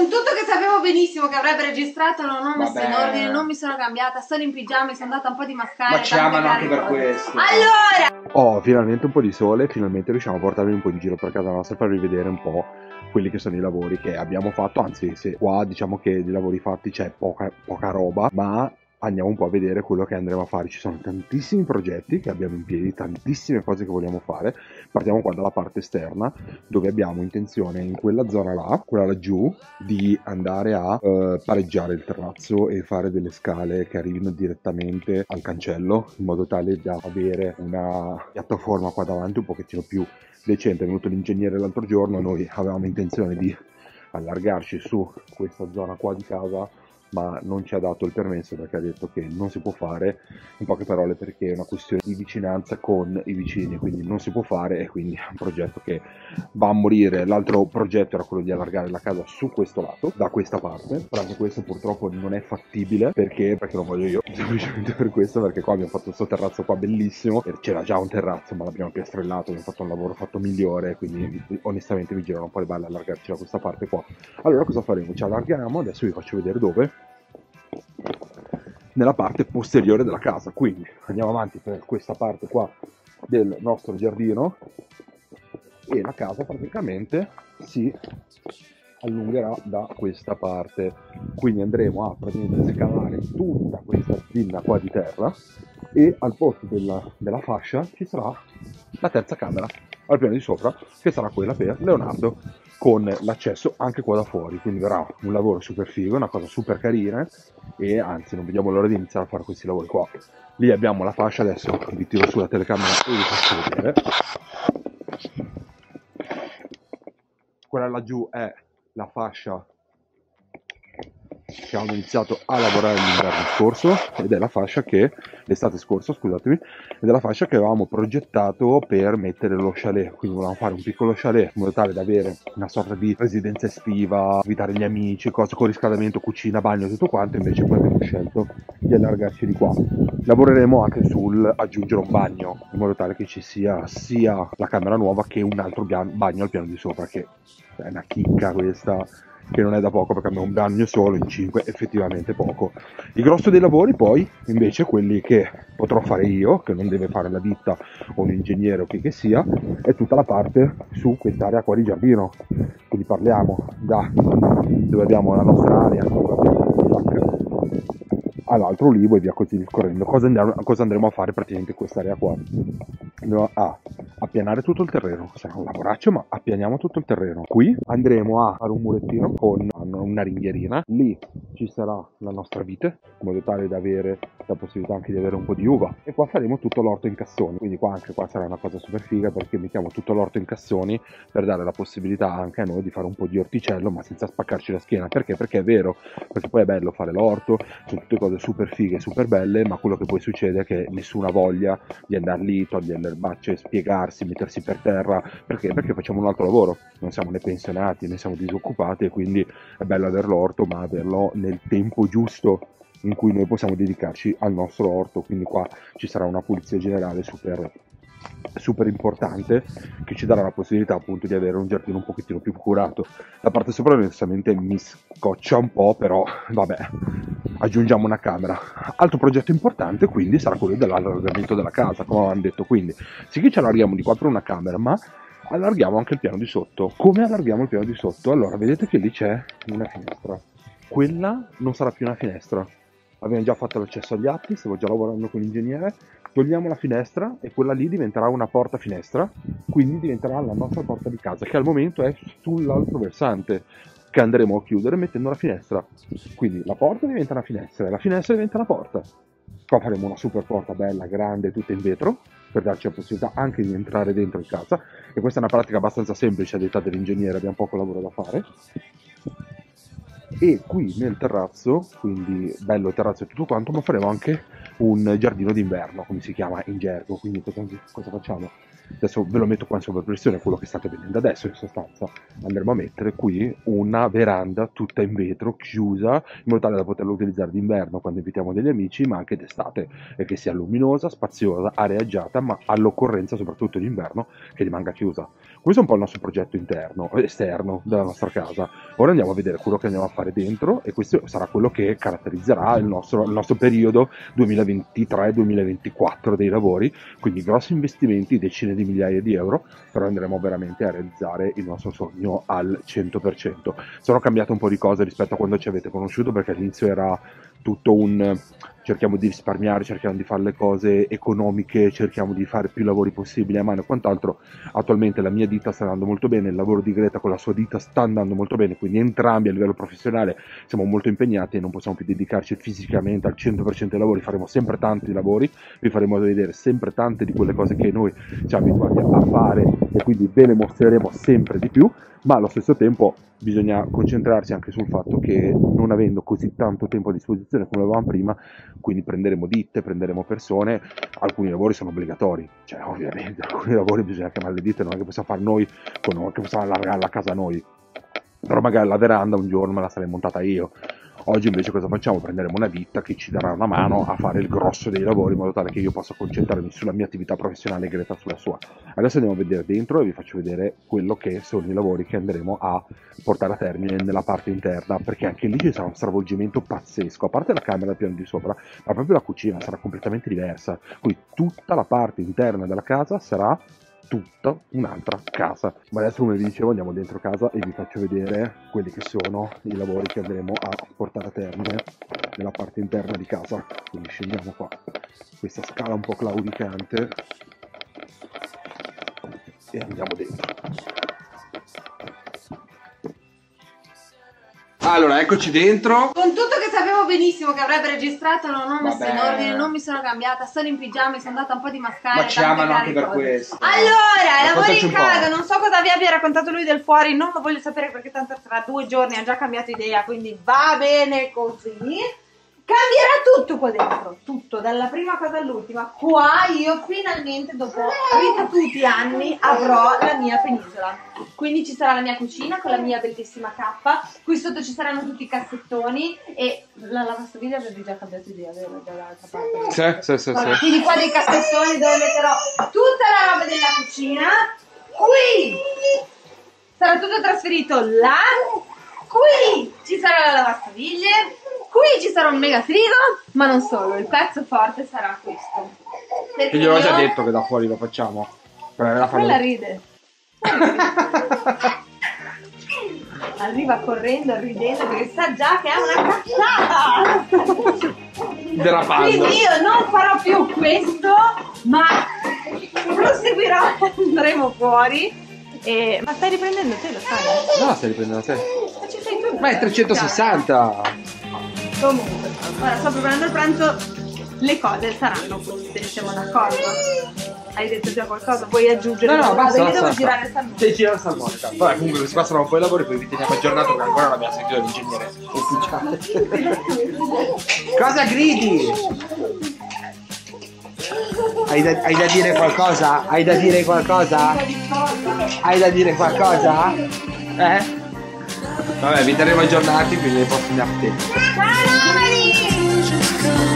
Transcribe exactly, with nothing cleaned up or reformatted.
con tutto che sapevo benissimo che avrebbe registrato, non ho messo Vabbè. in ordine, non mi sono cambiata, sono in pigiama, sono andata un po' di mascara. Ma ci amano anche per questo. Allora! Oh, finalmente un po' di sole, finalmente riusciamo a portarvi un po' in giro per casa nostra per rivedere un po' quelli che sono i lavori che abbiamo fatto, anzi se qua diciamo che di lavori fatti c'è poca, poca roba, ma andiamo un po' a vedere quello che andremo a fare. Ci sono tantissimi progetti che abbiamo in piedi, tantissime cose che vogliamo fare. Partiamo qua dalla parte esterna, dove abbiamo intenzione in quella zona là, quella laggiù, di andare a eh, pareggiare il terrazzo e fare delle scale che arrivino direttamente al cancello, in modo tale da avere una piattaforma qua davanti un pochettino più decente. È venuto l'ingegnere l'altro giorno, noi avevamo intenzione di allargarci su questa zona qua di casa, ma non ci ha dato il permesso perché ha detto che non si può fare, in poche parole perché è una questione di vicinanza con i vicini, quindi non si può fare e quindi è un progetto che va a morire. L'altro progetto era quello di allargare la casa su questo lato, da questa parte, però anche questo purtroppo non è fattibile perché, perché non voglio io, semplicemente per questo, perché qua abbiamo fatto questo terrazzo qua bellissimo, c'era già un terrazzo ma l'abbiamo piastrellato, abbiamo fatto un lavoro fatto migliore, quindi onestamente mi girano un po' le balle allargarci da questa parte qua. Allora cosa faremo? Ci allarghiamo, adesso vi faccio vedere dove, nella parte posteriore della casa, quindi andiamo avanti per questa parte qua del nostro giardino e la casa praticamente si allungherà da questa parte, quindi andremo a praticamente scavare tutta questa pinna qua di terra e al posto della, della fascia ci sarà la terza camera al piano di sopra, che sarà quella per Leonardo, con l'accesso anche qua da fuori, quindi verrà un lavoro super figo, una cosa super carina e anzi non vediamo l'ora di iniziare a fare questi lavori qua. Lì abbiamo la fascia, adesso vi tiro su la telecamera e vi faccio vedere. Quella laggiù è la fascia che abbiamo iniziato a lavorare l'inverno scorso ed è la fascia che, l'estate scorsa scusatemi, ed è la fascia che avevamo progettato per mettere lo chalet, quindi volevamo fare un piccolo chalet in modo tale da avere una sorta di residenza estiva, invitare gli amici, cose con riscaldamento, cucina, bagno e tutto quanto. Invece poi abbiamo scelto di allargarci di qua. Lavoreremo anche sul aggiungere un bagno in modo tale che ci sia sia la camera nuova che un altro bagno al piano di sopra, che è una chicca questa, che non è da poco perché abbiamo un bagno solo in cinque, effettivamente poco. Il grosso dei lavori poi invece, quelli che potrò fare io, che non deve fare la ditta o un ingegnere o chi che sia, è tutta la parte su quest'area qua di giardino. Quindi parliamo da dove abbiamo la nostra area, dove abbiamo all'altro ulivo e via così discorrendo. Cosa andremo, cosa andremo a fare praticamente in quest'area qua? Andremo a appianare tutto il terreno, sarà un lavoraccio ma appianiamo tutto il terreno. Qui andremo a fare un murettino con una ringhierina, lì ci sarà la nostra vite in modo tale da avere la possibilità anche di avere un po' di uva, e qua faremo tutto l'orto in cassoni, quindi qua anche qua sarà una cosa super figa perché mettiamo tutto l'orto in cassoni per dare la possibilità anche a noi di fare un po' di orticello ma senza spaccarci la schiena. Perché? Perché è vero, perché poi è bello fare l'orto, sono tutte cose super fighe, super belle, ma quello che poi succede è che nessuno ha voglia di andare lì, togliere le erbacce, spiegarsi, mettersi per terra. Perché? Perché facciamo un altro lavoro, non siamo né pensionati né siamo disoccupati, e quindi è bello avere l'orto ma averlo nel tempo giusto in cui noi possiamo dedicarci al nostro orto. Quindi qua ci sarà una pulizia generale super super importante che ci darà la possibilità appunto di avere un giardino un pochettino più curato. La parte sopra onestamente mi scoccia un po', però vabbè, aggiungiamo una camera. Altro progetto importante quindi sarà quello dell'allargamento della casa, come avevamo detto, quindi sì che ci allarghiamo di qua per una camera, ma allarghiamo anche il piano di sotto. Come allarghiamo il piano di sotto? Allora, vedete che lì c'è una finestra, quella non sarà più una finestra, abbiamo già fatto l'accesso agli atti, stavo già lavorando con l'ingegnere. Togliamo la finestra e quella lì diventerà una porta finestra, quindi diventerà la nostra porta di casa, che al momento è sull'altro versante, che andremo a chiudere mettendo la finestra. Quindi la porta diventa una finestra e la finestra diventa una porta. Qua faremo una super porta bella, grande, tutta in vetro, per darci la possibilità anche di entrare dentro in casa, e questa è una pratica abbastanza semplice a detta dell'ingegnere, abbiamo poco lavoro da fare. E qui nel terrazzo, quindi bello il terrazzo e tutto quanto, ma faremo anche un giardino d'inverno, come si chiama in gergo. Quindi cosa, cosa facciamo? adesso ve lo metto qua in sovraimpressione, quello che state vedendo adesso in sostanza. Andremo a mettere qui una veranda tutta in vetro, chiusa, in modo tale da poterla utilizzare d'inverno quando invitiamo degli amici, ma anche d'estate, e che sia luminosa, spaziosa, areaggiata, ma all'occorrenza soprattutto d'inverno che rimanga chiusa. Questo è un po' il nostro progetto interno, esterno della nostra casa. Ora andiamo a vedere quello che andiamo a fare dentro, e questo sarà quello che caratterizzerà il nostro, il nostro periodo duemilaventitré duemilaventiquattro dei lavori, quindi grossi investimenti, decine di migliaia di euro, però andremo veramente a realizzare il nostro sogno al cento per cento. Sono cambiate un po' di cose rispetto a quando ci avete conosciuto, perché all'inizio era tutto un cerchiamo di risparmiare, cerchiamo di fare le cose economiche, cerchiamo di fare più lavori possibili a mano e quant'altro. Attualmente la mia ditta sta andando molto bene, il lavoro di Greta con la sua ditta sta andando molto bene, quindi entrambi a livello professionale siamo molto impegnati e non possiamo più dedicarci fisicamente al cento per cento ai lavori. Faremo sempre tanti lavori, vi faremo vedere sempre tante di quelle cose che noi siamo abituati a fare e quindi ve le mostreremo sempre di più, ma allo stesso tempo bisogna concentrarsi anche sul fatto che, non avendo così tanto tempo a disposizione come avevamo prima, quindi prenderemo ditte, prenderemo persone, alcuni lavori sono obbligatori, cioè ovviamente alcuni lavori bisogna chiamare le ditte, non è che possiamo fare noi, non è che possiamo allargare la casa noi, però magari la veranda un giorno me la sarei montata io. Oggi invece cosa facciamo? Prenderemo una ditta che ci darà una mano a fare il grosso dei lavori, in modo tale che io possa concentrarmi sulla mia attività professionale e Greta sulla sua. Adesso andiamo a vedere dentro e vi faccio vedere quello che sono i lavori che andremo a portare a termine nella parte interna, perché anche lì ci sarà uno stravolgimento pazzesco, a parte la camera al piano di sopra, ma proprio la cucina sarà completamente diversa, quindi tutta la parte interna della casa sarà tutta un'altra casa. Ma adesso, come vi dicevo, andiamo dentro casa e vi faccio vedere quelli che sono i lavori che andremo a portare a termine nella parte interna di casa. Quindi scendiamo qua questa scala un po' claudicante e andiamo dentro. Allora, eccoci dentro. Con tutto che sapevo benissimo che avrebbe registrato, non ho messo Vabbè. in ordine, non mi sono cambiata, sono in pigiama, mi sono data un po' di mascara. Ma ci amano anche per questo. Allora, lavori Raccontaci in un po'. casa, non so cosa vi abbia raccontato lui del fuori, non lo voglio sapere perché tanto tra due giorni ha già cambiato idea, quindi va bene così. Cambierà tutto qua dentro, tutto, dalla prima cosa all'ultima. Qua io finalmente, dopo ripetuti anni, avrò la mia penisola. Quindi ci sarà la mia cucina con la mia bellissima cappa, qui sotto ci saranno tutti i cassettoni e la lavastoviglie avevi già cambiato idea, vero? Dall'altra parte. Sì, sì, sì, Vabbè, sì. quindi qua dei cassettoni dove metterò tutta la roba della cucina. Qui sarà tutto trasferito là. Qui ci sarà la lavastoviglie. Qui ci sarà un mega frigo, ma non solo, il pezzo forte sarà questo. Perché Io gliel'ho già io- detto che da fuori lo facciamo. Per la farlo- Quella ride. Arriva correndo, ridendo, perché sa già che è una cazzata. Derapando. Quindi io non farò più questo, ma proseguirò, andremo fuori. E... Ma stai riprendendo te, lo sai? No, stai riprendendo te. Ma ci sei tu. Ma è trecentosessanta. Comunque, ora sto preparando il pranzo, le cose saranno queste, siamo d'accordo? Hai detto già qualcosa? Vuoi aggiungere No, no, qualcosa? basta, Io basta. devo girare il salmone. Sei girato salmonica. Vabbè, comunque questi qua saranno un po' i lavori, poi vi teniamo aggiornato perché ancora non abbiamo sentito l'ingegnere ufficiale. Cosa gridi? Hai da, hai da dire qualcosa? Hai da dire qualcosa? Hai da dire qualcosa? Eh? Vabbè, vi terremo aggiornati, quindi nei prossimi update. Ciao, Romani!